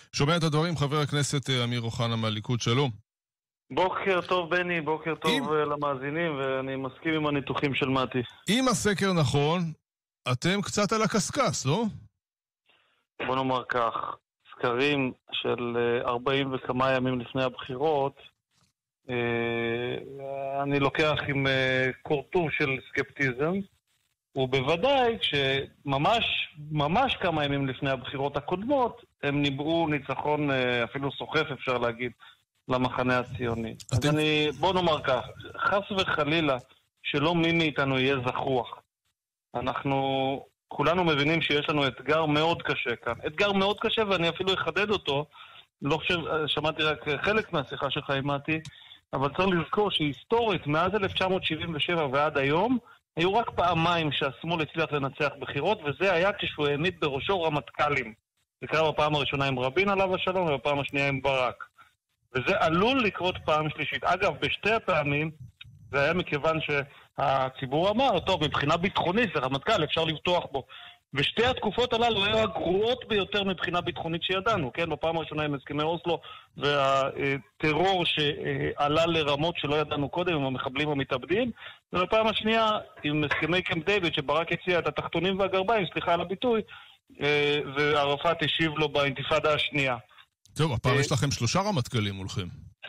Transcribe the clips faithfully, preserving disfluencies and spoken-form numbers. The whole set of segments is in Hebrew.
שומע את הדברים, חבר הכנסת אמיר אוחנה מהליכוד, שלום. בוקר טוב בני, בוקר טוב אם... למאזינים, ואני מסכים עם הניתוחים של מתי. אם הסקר נכון, אתם קצת על הקסקס, לא? בוא נאמר כך, סקרים של ארבעים וכמה ימים לפני הבחירות, אני לוקח עם קורטוב של סקפטיזם, ובוודאי כשממש ממש כמה ימים לפני הבחירות הקודמות, הם ניבאו ניצחון אפילו סוחף, אפשר להגיד, למחנה הציוני. אתם... אז אני, בוא נאמר כך, חס וחלילה שלא מי מאיתנו יהיה זכוח. אנחנו כולנו מבינים שיש לנו אתגר מאוד קשה כאן. אתגר מאוד קשה, ואני אפילו אחדד אותו. לא חושב, שמעתי רק חלק מהשיחה שלך אימתי, אבל צריך לזכור שהיסטורית, מאז אלף תשע מאות שבעים ושבע ועד היום, היו רק פעמיים שהשמאל הצליח לנצח בחירות, וזה היה כשהוא העמיד בראשו רמטכ"לים. זה קרה בפעם הראשונה עם רבין עליו השלום, ובפעם השנייה עם ברק. וזה עלול לקרות פעם שלישית. אגב, בשתי הפעמים, זה היה מכיוון שהציבור אמר, טוב, מבחינה ביטחונית זה רמטכ"ל, אפשר לבטוח בו. ושתי התקופות הללו היו הגרועות ביותר מבחינה ביטחונית שידענו, כן? בפעם הראשונה עם הסכמי אוסלו, והטרור שעלה לרמות שלא ידענו קודם, עם המחבלים המתאבדים, ובפעם השנייה עם הסכמי קמפ דיוויד, שברק הציע את התחתונים והגרביים, סליחה על הביטוי, וערפאת השיב לו באינתיפאדה השנייה. טוב, הפעם יש לכם שלושה רמטכ"לים מולכם.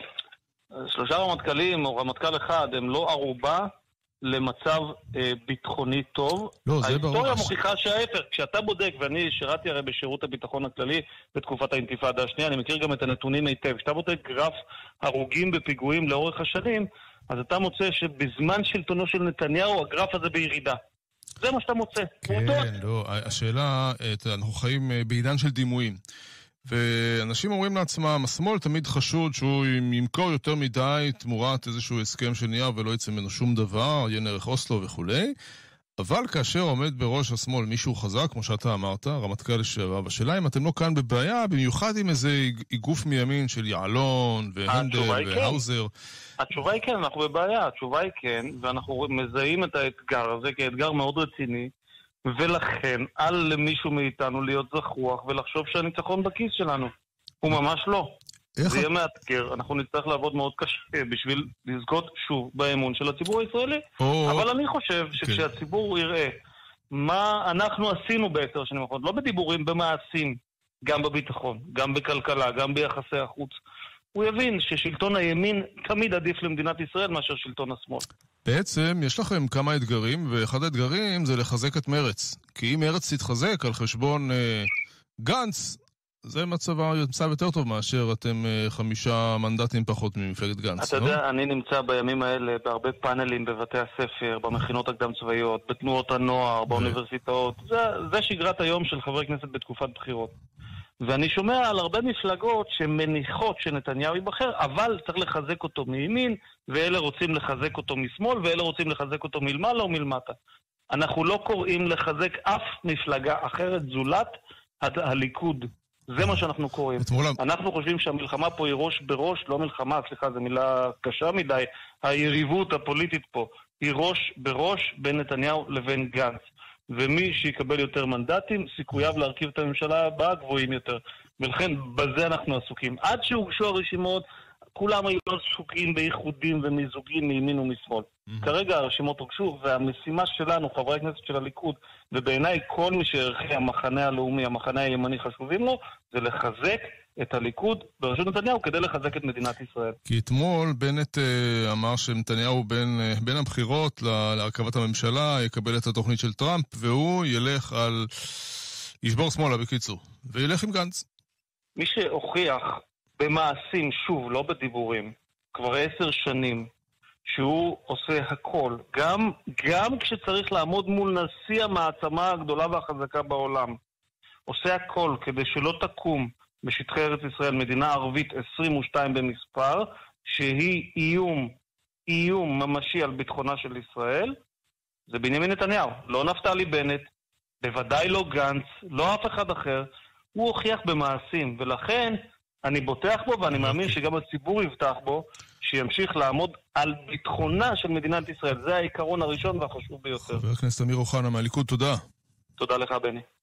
שלושה רמטכ"לים או רמטכ"ל אחד הם לא ערובה למצב אה, ביטחוני טוב. לא, זה ברור. ההיסטוריה מוכיחה שההפך. כשאתה בודק, ואני שירתי הרי בשירות הביטחון הכללי בתקופת האינתיפאדה השנייה, אני מכיר גם את הנתונים היטב. כשאתה בודק גרף הרוגים בפיגועים לאורך השנים, אז אתה מוצא שבזמן שלטונו של נתניהו הגרף הזה בירידה. זה מה שאתה מוצא. כן, לא, השאלה, אנחנו חיים בעידן של דימויים. ואנשים אומרים לעצמם, השמאל תמיד חשוד שהוא ימכור יותר מדי תמורת איזשהו הסכם של נייר ולא יצא ממנו שום דבר, יהיה ערך אוסלו וכולי. אבל כאשר עומד בראש השמאל מישהו חזק, כמו שאתה אמרת, רמטכ"ל לשעבר, השאלה אם אתם לא כאן בבעיה, במיוחד עם איזה איגוף מימין של יעלון והנדל והאוזר. התשובה היא כן, אנחנו בבעיה, התשובה היא כן, ואנחנו מזהים את האתגר הזה כאתגר מאוד רציני, ולכן אל למישהו מאיתנו להיות זכוח ולחשוב שהניצחון בכיס שלנו. הוא ממש לא. זה יהיה מאתגר, אנחנו נצטרך לעבוד מאוד קשה בשביל לזכות שוב באמון של הציבור הישראלי. אבל אני חושב שכשהציבור יראה מה אנחנו עשינו בעשר שנים האחרונות, לא בדיבורים, במעשים, גם בביטחון, גם בכלכלה, גם ביחסי החוץ, הוא יבין ששלטון הימין תמיד עדיף למדינת ישראל מאשר שלטון השמאל. בעצם יש לכם כמה אתגרים, ואחד האתגרים זה לחזק את מרץ. כי אם מרץ תתחזק על חשבון אה, גנץ, זה מצב יותר טוב מאשר אתם אה, חמישה מנדטים פחות ממפלגת גנץ. אתה לא? יודע, אני נמצא בימים האלה בהרבה פאנלים בבתי הספר, במכינות הקדם צבאיות, בתנועות הנוער, באוניברסיטאות. זה, זה שגרת היום של חברי כנסת בתקופת בחירות. ואני שומע על הרבה מפלגות שמניחות שנתניהו ייבחר, אבל צריך לחזק אותו מימין, ואלה רוצים לחזק אותו משמאל, ואלה רוצים לחזק אותו מלמעלה או מלמטה. אנחנו לא קוראים לחזק אף מפלגה אחרת זולת הליכוד. זה מה שאנחנו קוראים. אנחנו חושבים שהמלחמה פה היא ראש בראש, לא מלחמה, סליחה, זו מילה קשה מדי, היריבות הפוליטית פה היא ראש בראש בין נתניהו לבין גנץ. ומי שיקבל יותר מנדטים, סיכוייו להרכיב את הממשלה הבאה גבוהים יותר. ולכן בזה אנחנו עסוקים. עד שהוגשו הרשימות, כולם היו עסוקים באיחודים ומיזוגים מימין ומשמאל. Mm-hmm. כרגע הרשימות הוגשו, והמשימה שלנו, חברי הכנסת של הליכוד, ובעיניי כל מי שערכי המחנה הלאומי, המחנה הימני חשובים לו, זה לחזק את הליכוד בראשות נתניהו כדי לחזק את מדינת ישראל. כי אתמול בנט uh, אמר שנתניהו בין, uh, בין הבחירות לה, להרכבת הממשלה יקבל את התוכנית של טראמפ, והוא ילך על... ישבור שמאלה בקיצור, וילך עם גנץ. מי שהוכיח במעשים, שוב, לא בדיבורים, כבר עשר שנים, שהוא עושה הכל, גם, גם כשצריך לעמוד מול נשיא המעצמה הגדולה והחזקה בעולם, עושה הכל כדי שלא תקום בשטחי ארץ ישראל מדינה ערבית עשרים ושתיים במספר, שהיא איום, איום ממשי על ביטחונה של ישראל, זה בנימין נתניהו, לא נפתלי בנט, בוודאי לא גנץ, לא אף אחד אחר, הוא הוכיח במעשים, ולכן אני בוטח בו ואני מאמין שגם הציבור יבטח בו, שימשיך לעמוד על ביטחונה של מדינת ישראל. זה העיקרון הראשון והחשוב ביותר. חבר הכנסת אמיר אוחנה מהליכוד, תודה. תודה לך בני.